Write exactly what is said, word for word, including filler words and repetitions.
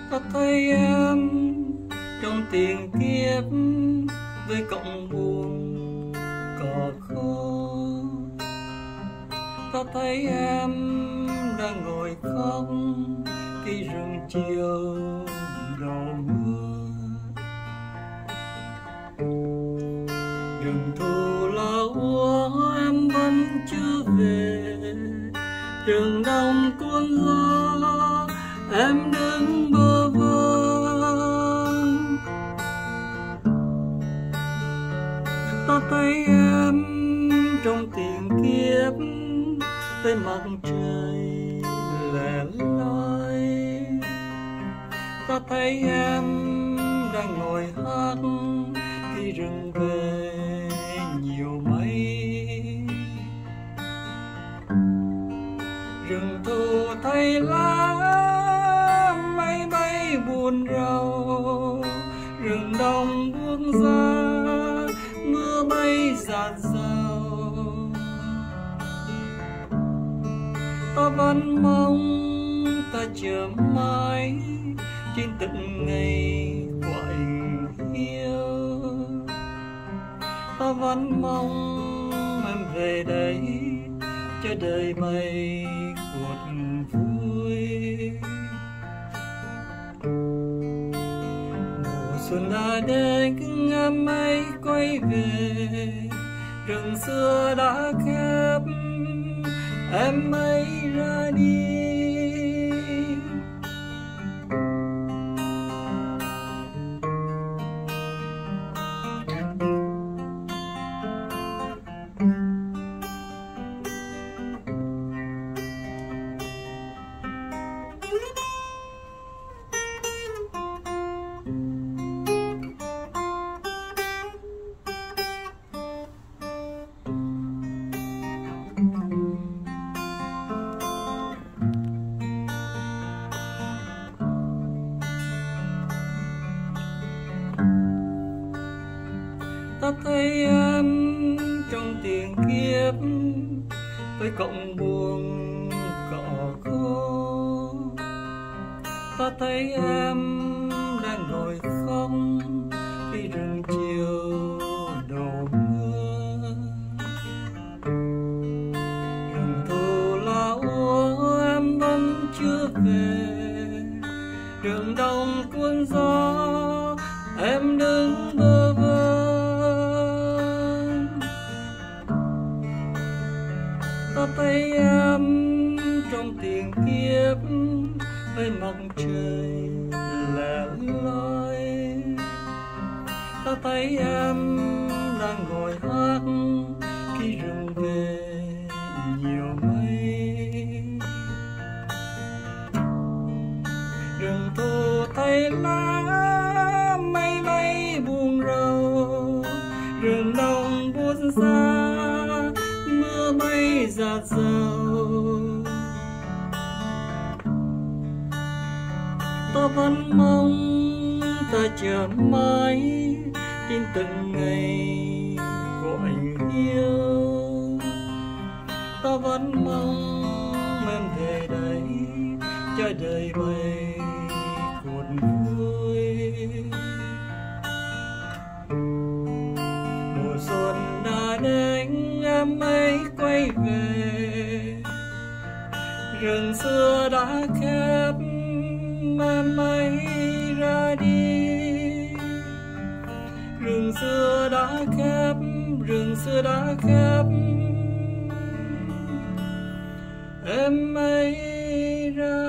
Ta thấy em trong tiền kiếp với cộng buồn cỏ khô. Ta thấy em đang ngồi khóc khi rừng chiều đổ mưa. Rừng thu lá úa em vẫn chưa về, rừng đông cuốn gió em đứng bơ vơ. Ta thấy em trong tiền kiếp với mặt trời lẻ loi. Ta thấy em đang ngồi hát khi rừng về nhiều mây. Rừng thu thay lá mây bay buồn rầu, rừng đông buông ra mưa bay rạt rào. Ta vẫn mong, ta chờ mãi trên từng ngày của anh yêu. Ta vẫn mong em về đây cho đời mây cuột vui. Mùa xuân đã đến em ấy quay về, rừng xưa đã khép em ấy ra đi. Ta thấy em trong tiền kiếp với cộng buồn cỏ khô. Ta thấy em đang ngồi khóc khi rừng chiều đổ mưa. Rừng thu lá úa em vẫn chưa về, rừng đông cuốn gió em đứng bơ vơ. Ta thấy em trong tiền kiếp với mặt trời lẻ loi. Ta thấy em đang ngồi hát khi rừng về nhiều mây. Rừng thu thay lá mây bay buông rầu, rừng đông buốt ra mưa bay rạt rào. Ta vẫn mong, ta chờ mãi trên từng ngày của anh yêu. Ta vẫn mong em về đây cho đời bay cuột vui. Mùa xuân đã đến em ấy quay về, rừng xưa đã khép em ấy ra đi. Rừng xưa đã khép, rừng xưa đã khép em ấy ra